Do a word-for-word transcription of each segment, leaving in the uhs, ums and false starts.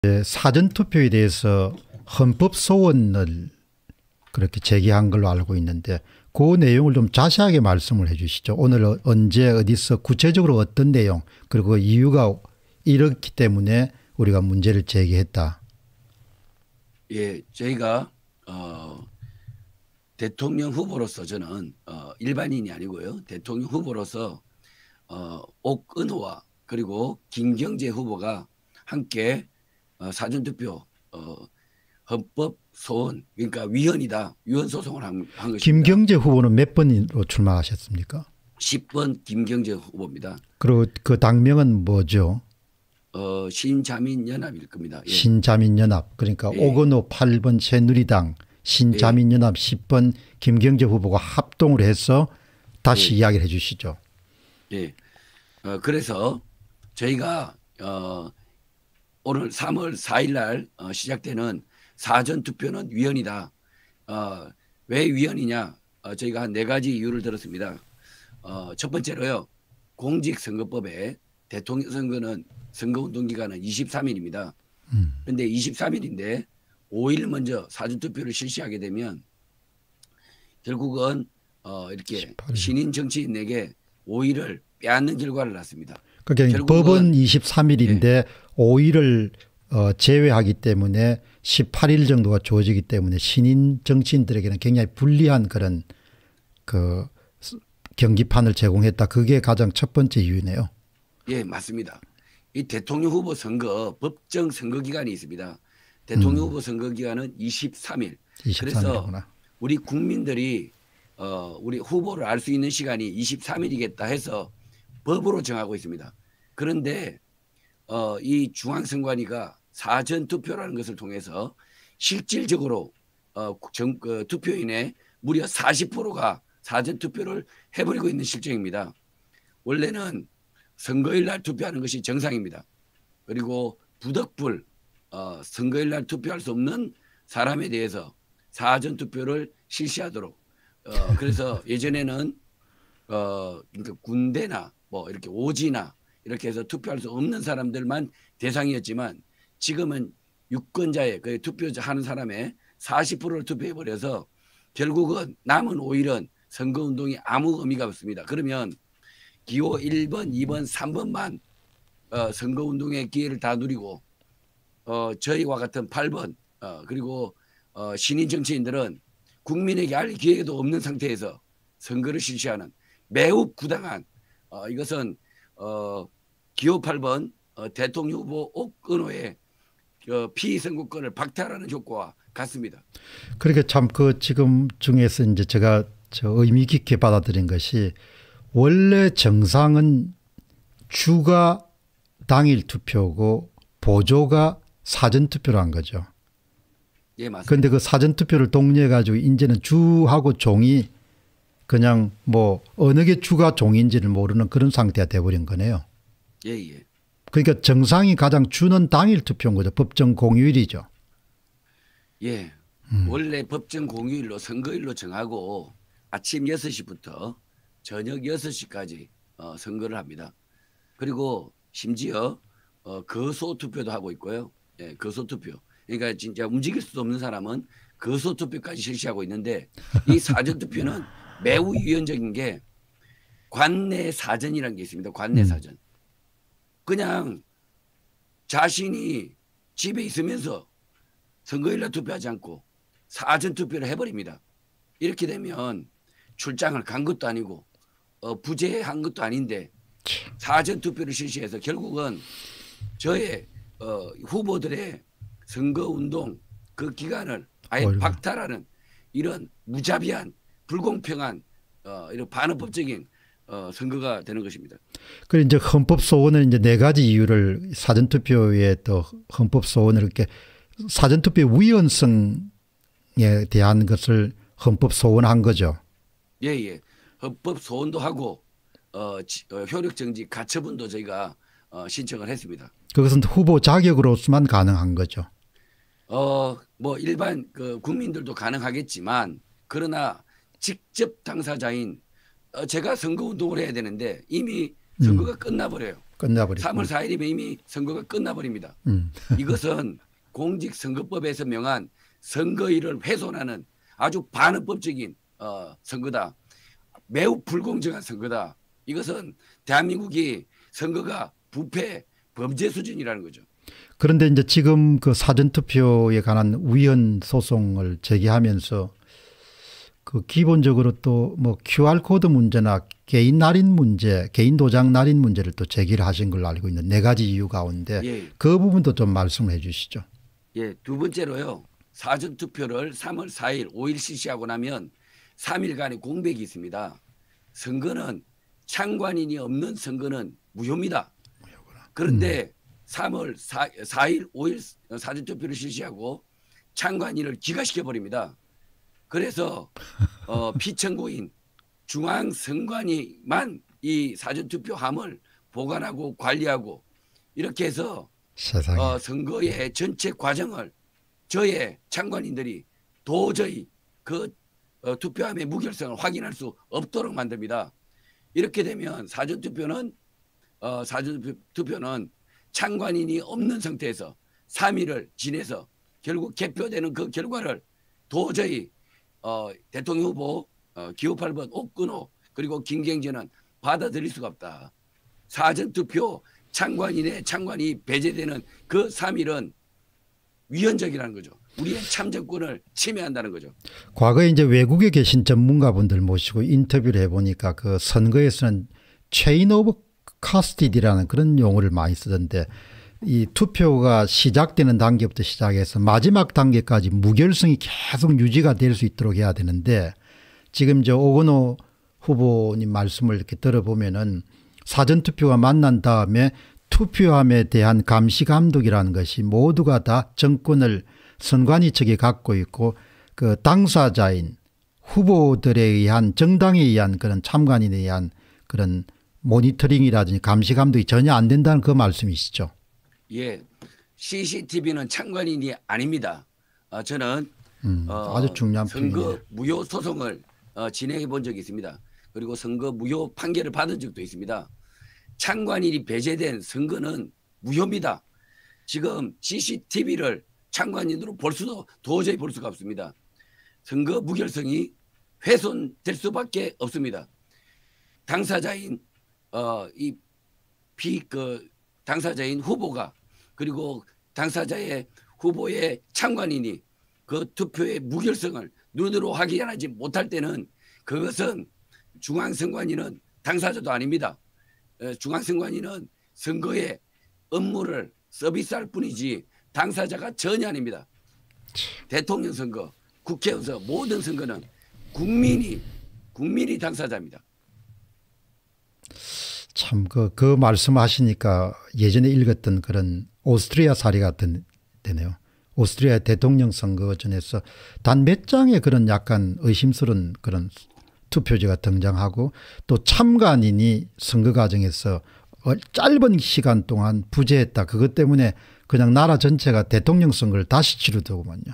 예, 사전투표에 대해서 헌법 소원을 그렇게 제기한 걸로 알고 있는데 그 내용을 좀 자세하게 말씀을 해 주시죠. 오늘 언제 어디서 구체적으로 어떤 내용 그리고 이유가 이렇기 때문에 우리가 문제를 제기했다. 예, 저희가 어, 대통령 후보로서 저는 어, 일반인이 아니고요. 대통령 후보로서 어, 옥은호와 그리고 김경재 후보가 함께 어, 사전투표 어, 헌법 소원 그러니까 위헌이다. 위헌 소송을 한, 한 것입니다. 김경재 후보는 몇 번으로 출마하셨습니까? 십 번 김경재 후보입니다. 그리고 그 당명은 뭐죠? 어, 신자민연합일 겁니다. 예. 신자민연합. 그러니까 예. 옥은호 팔 번 새누리당 신자민연합 예. 십 번 김경재 후보가 합동을 해서 다시 예. 이야기를 해 주시죠. 예. 어, 그래서 저희가 어, 오늘 삼월 사일 날 어, 시작되는 사전투표는 위헌이다. 어, 왜 위헌이냐? 어, 저희가 한 네 가지 이유를 들었습니다. 어, 첫 번째로요. 공직선거법에 대통령 선거는 선거운동 기간은 이십삼 일입니다. 그런데 음. 이십삼 일인데 오 일 먼저 사전투표를 실시하게 되면 결국은 어, 이렇게 십팔 일. 신인 정치인에게 오 일을 빼앗는 결과를 낳습니다. 그러니까 법은 이십삼 일인데 예. 오 일을 어, 제외하기 때문에 십팔 일 정도가 주어지기 때문에 신인 정치인들에게는 굉장히 불리한 그런 그 경기판을 제공했다. 그게 가장 첫 번째 이유네요. 예, 맞습니다. 이 대통령 후보 선거 법정 선거 기간이 있습니다. 대통령 음. 후보 선거 기간은 이십삼 일. 이십삼 일이구나. 그래서 우리 국민들이 어, 우리 후보를 알 수 있는 시간이 이십삼 일이겠다 해서 법으로 정하고 있습니다. 그런데 어, 이 중앙선관위가 사전투표라는 것을 통해서 실질적으로 어, 정, 그, 투표인의 무려 사십 퍼센트가 사전투표를 해버리고 있는 실정입니다. 원래는 선거일 날 투표하는 것이 정상입니다. 그리고 부득불 어, 선거일 날 투표할 수 없는 사람에 대해서 사전투표를 실시하도록 어, 그래서 예전에는 어, 그러니까 군대나 뭐 이렇게 오지나 이렇게 해서 투표할 수 없는 사람들만 대상이었지만 지금은 유권자의 그 투표하는 사람의 사십 퍼센트를 투표해버려서 결국은 남은 오 일은 선거운동이 아무 의미가 없습니다. 그러면 기호 일 번, 이 번, 삼 번만 어, 선거운동의 기회를 다 누리고 어, 저희와 같은 팔 번 어, 그리고 어, 신인 정치인들은 국민에게 알 기회도 없는 상태에서 선거를 실시하는 매우 부당한 어, 이것은 어, 기호 팔 번 어, 대통령 후보 옥은호의 어, 피선거권을 박탈하는 효과와 같습니다. 그러니까 참 그 지금 중에서 이제 제가 저 의미 깊게 받아들인 것이 원래 정상은 주가 당일 투표고 보조가 사전 투표를 한 거죠. 예, 맞습니다. 그런데 그 사전 투표를 독려해 가지고 이제는 주하고 종이 그냥 뭐 어느 게 주가 종인지를 모르는 그런 상태가 돼버린 거네요. 예, 예. 그러니까 정상이 가장 주는 당일 투표인 거죠. 법정 공휴일이죠. 예. 음. 원래 법정 공휴일로 선거일로 정하고 아침 여섯 시부터 저녁 여섯 시까지 어, 선거를 합니다. 그리고 심지어 어, 거소 투표도 하고 있고요. 예, 거소 투표. 그러니까 진짜 움직일 수도 없는 사람은 거소 투표까지 실시하고 있는데 이 사전 투표는 매우 위헌적인 게 관내 사전이라는 게 있습니다. 관내 사전. 그냥 자신이 집에 있으면서 선거일날 투표하지 않고 사전 투표를 해버립니다. 이렇게 되면 출장을 간 것도 아니고 어, 부재한 것도 아닌데 사전 투표를 실시해서 결국은 저의 어, 후보들의 선거운동 그 기간을 아예 어이구. 박탈하는 이런 무자비한 불공평한 어, 이런 반헌법적인 어, 선거가 되는 것입니다. 그리고 이제 헌법 소원은 이제 네 가지 이유를 사전 투표에 또 헌법 소원을 이렇게 사전 투표 위헌성에 대한 것을 헌법 소원한 거죠. 예예. 예. 헌법 소원도 하고 어, 지, 어, 효력 정지 가처분도 저희가 어, 신청을 했습니다. 그것은 후보 자격으로서만 가능한 거죠. 어, 뭐 일반 그 국민들도 가능하겠지만 그러나 직접 당사자인 어, 제가 선거 운동을 해야 되는데 이미 선거가 음. 끝나버려요. 끝나버리고. 삼월 사일이면 이미 선거가 끝나버립니다. 음. 이것은 공직선거법에서 명한 선거일을 훼손하는 아주 반헌법적인 어, 선거다. 매우 불공정한 선거다. 이것은 대한민국이 선거가 부패 범죄 수준이라는 거죠. 그런데 이제 지금 그 사전투표에 관한 위헌 소송을 제기하면서 그 기본적으로 또 뭐 큐알코드 문제나 개인 날인 문제, 개인 도장 날인 문제를 또 제기를 하신 걸로 알고 있는 네 가지 이유 가운데 예. 그 부분도 좀 말씀해 주시죠. 예, 두 번째로요. 사전투표를 삼월 사일, 오일 실시하고 나면 삼 일간의 공백이 있습니다. 선거는 참관인이 없는 선거는 무효입니다. 그런데 음. 삼월 사일, 오일 사전투표를 실시하고 참관인을 기각시켜버립니다. 그래서 어, 피청구인 중앙선관위만 이 사전투표함을 보관하고 관리하고 이렇게 해서 어, 선거의 전체 과정을 저의 참관인들이 도저히 그 어, 투표함의 무결성을 확인할 수 없도록 만듭니다. 이렇게 되면 사전투표는 어, 사전투표는 참관인이 없는 상태에서 삼 일을 지내서 결국 개표되는 그 결과를 도저히 어, 대통령 후보 어, 기호 팔 번 옥근호 그리고 김경진은 받아들일 수가 없다. 사전투표 참관인의 참관이 배제되는 그 삼 일은 위헌적이라는 거죠. 우리의 참정권을 침해한다는 거죠. 과거에 이제 외국에 계신 전문가분들 모시고 인터뷰를 해보니까 그 선거에서는 체인 오브 카스티디라는 그런 용어를 많이 쓰던데 이 투표가 시작되는 단계부터 시작해서 마지막 단계까지 무결성이 계속 유지가 될 수 있도록 해야 되는데 지금 저 오건호 후보님 말씀을 이렇게 들어보면은 사전투표가 만난 다음에 투표함에 대한 감시 감독이라는 것이 모두가 다 정권을 선관위 측에 갖고 있고 그 당사자인 후보들에 의한 정당에 의한 그런 참관인에 의한 그런 모니터링이라든지 감시 감독이 전혀 안 된다는 그 말씀이시죠. 예, 씨씨티비는 참관인이 아닙니다. 어, 저는 음, 어, 아주 중요한 선거 표현이네요. 무효 소송을 어, 진행해 본 적이 있습니다. 그리고 선거 무효 판결을 받은 적도 있습니다. 참관인이 배제된 선거는 무효입니다. 지금 씨씨티비를 참관인으로 볼 수도 도저히 볼 수가 없습니다. 선거 무결성이 훼손될 수밖에 없습니다. 당사자인 어, 이 비 그 당사자인 후보가 그리고 당사자의 후보의 참관인이 그 투표의 무결성을 눈으로 확인하지 못할 때는 그것은 중앙선관위는 당사자도 아닙니다. 중앙선관위는 선거의 업무를 서비스할 뿐이지 당사자가 전혀 아닙니다. 대통령 선거, 국회의원 선거 모든 선거는 국민이 국민이 당사자입니다. 참 그 그 말씀하시니까 예전에 읽었던 그런 오스트리아 사례가 되네요. 오스트리아 대통령 선거전에서 단 몇 장의 그런 약간 의심스러운 그런 투표지가 등장하고 또 참관인이 선거 과정에서 짧은 시간 동안 부재했다. 그것 때문에 그냥 나라 전체가 대통령 선거를 다시 치르더구만요.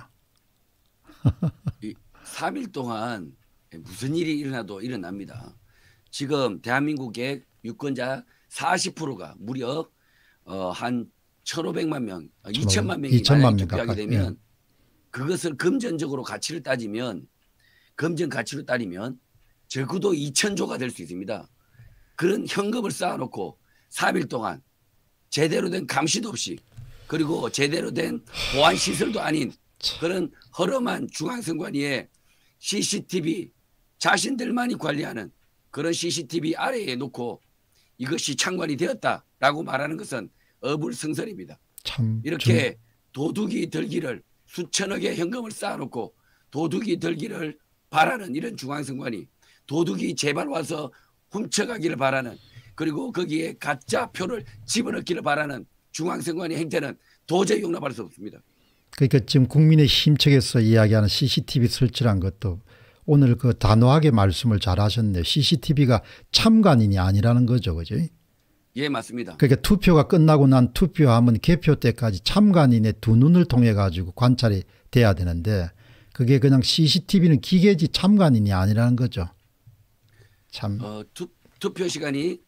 삼 일 동안 무슨 일이 일어나도 일어납니다. 지금 대한민국의 유권자 사십 퍼센트가 무려 어, 한 천오백만 명, 이천만 명이 이천만 명 투표하게 가까이. 되면 예. 그것을 금전적으로 가치를 따지면 금전 가치로 따지면 적어도 이천조가 될 수 있습니다. 그런 현금을 쌓아놓고 삼 일 동안 제대로 된 감시도 없이 그리고 제대로 된 보안 시설도 아닌 그런 허름한 중앙선관위에 씨씨티비 자신들만이 관리하는 그런 씨씨티비 아래에 놓고 이것이 참관이 되었다라고 말하는 것은 어불성설입니다. 참 이렇게 좀... 도둑이 들기를 수천억의 현금을 쌓아놓고 도둑이 들기를 바라는 이런 중앙선관위, 도둑이 제발 와서 훔쳐가기를 바라는 그리고 거기에 가짜 표를 집어넣기를 바라는 중앙선관위 행태는 도저히 용납할 수 없습니다. 그러니까 지금 국민의힘 측에서 이야기하는 씨씨티비 설치란 것도 오늘 그 단호하게 말씀을 잘 하셨네요. 씨씨티비가 참관인이 아니라는 거죠. 그죠? 예, 맞습니다. 그러니까 투표가 끝나고 난 투표함은 개표 때까지 참관인의 두 눈을 통해 가지고 관찰이 돼야 되는데 그게 그냥 씨씨티비는 기계지 참관인이 아니라는 거죠. 참. 어, 투, 투표 시간이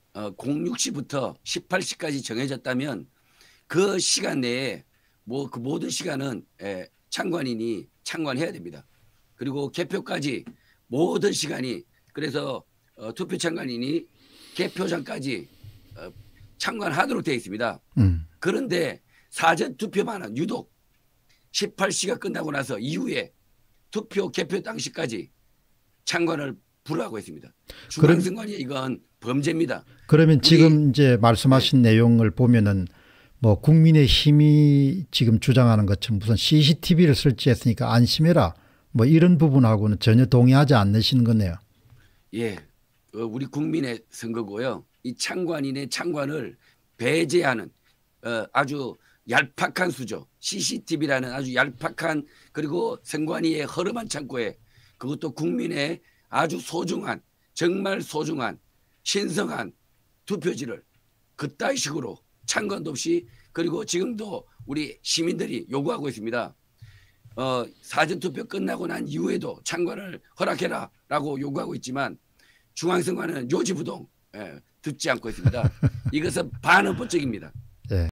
어, 공육 시부터 십팔 시까지 정해졌다면 그 시간 내에 뭐 그 모든 시간은 에, 참관인이 참관해야 됩니다. 그리고 개표까지 모든 시간이 그래서 어, 투표 참관인이 개표장까지 어, 참관하도록 되어 있습니다. 음. 그런데 사전 투표만은 유독 십팔 시가 끝나고 나서 이후에 투표 개표 당시까지 참관을 불허하고 있습니다. 중앙선관위 이건 범죄입니다. 그러면 지금 이제 말씀하신 네. 내용을 보면은 뭐 국민의힘이 지금 주장하는 것처럼 무슨 씨씨티비를 설치했으니까 안심해라 뭐 이런 부분하고는 전혀 동의하지 않으시는 거네요. 예, 우리 국민의 선거고요. 이 참관인의 참관을 배제하는 어, 아주 얄팍한 수죠. 씨씨티비라는 아주 얄팍한 그리고 선관위의 허름한 창고에 그것도 국민의 아주 소중한 정말 소중한 신성한 투표지를 그따위 식으로 참관도 없이 그리고 지금도 우리 시민들이 요구하고 있습니다. 어, 사전투표 끝나고 난 이후에도 참관을 허락해라 라고 요구하고 있지만 중앙선관위는 요지부동 예, 듣지 않고 있습니다. 이것은 반헌법적입니다.